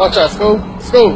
Watch out, school. School.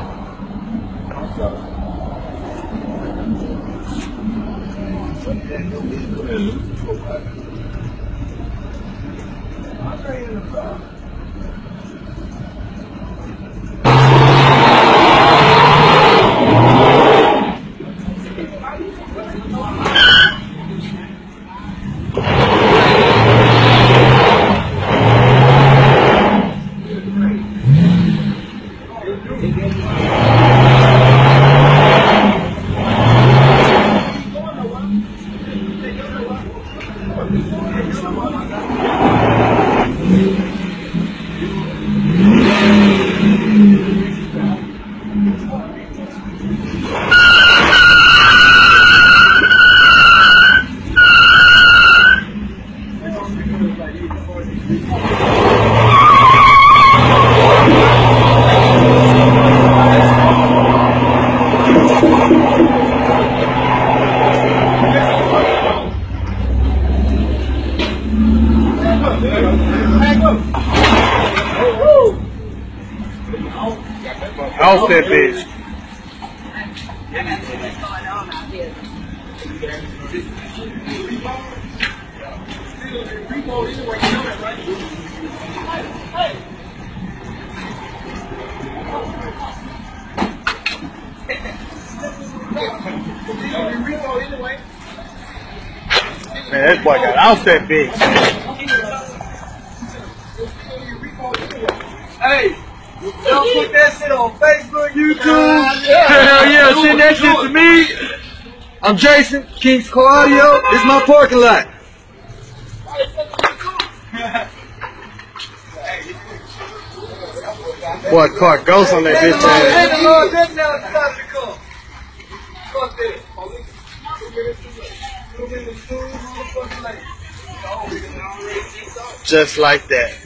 Off that bitch. Man, that boy got off that bitch. Hey! Don't put that shit on Facebook, YouTube. Hell yeah, send that shit to me. I'm Jason, King's Car Audio. This is my parking lot. Boy, car ghost on that bitch ass. Just like that.